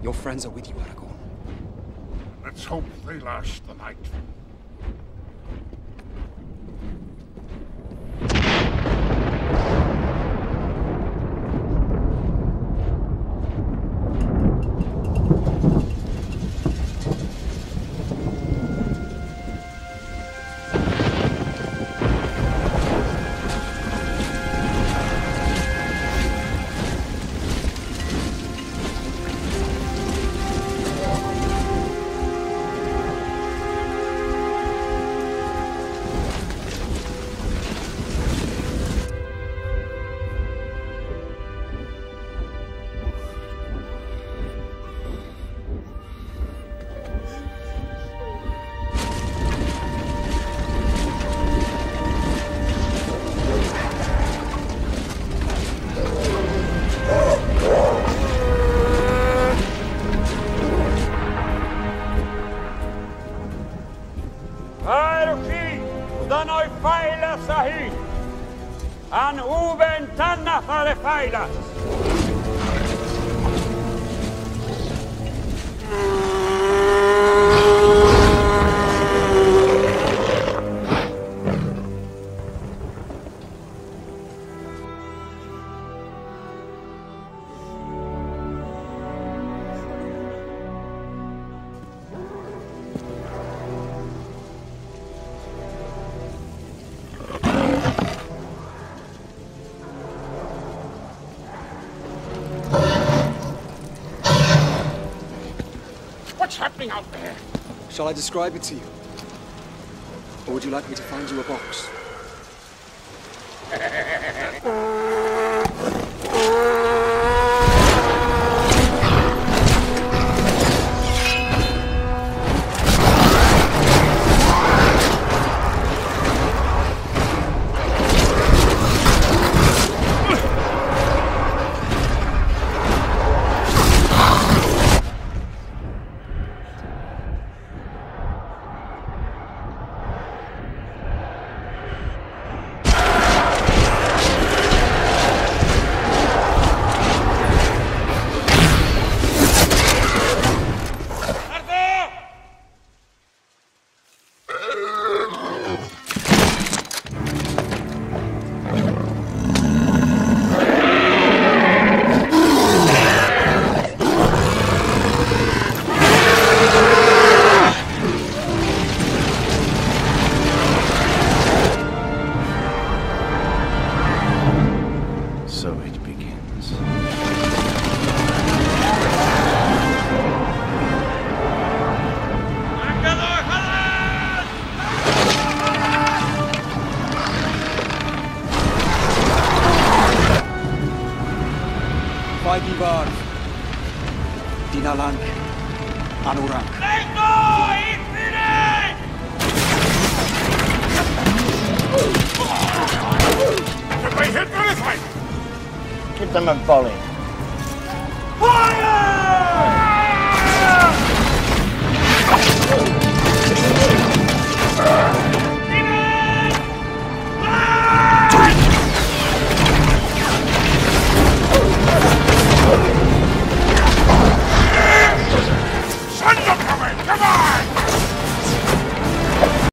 Your friends are with you, Aragorn. Let's hope they last the night. An uben tanna fare failas. What's happening out there? Shall I describe it to you? Or would you like me to find you a box? So it begins. Faigivar, Dinalang, Anurang. Did they hit anything? Give them a volley.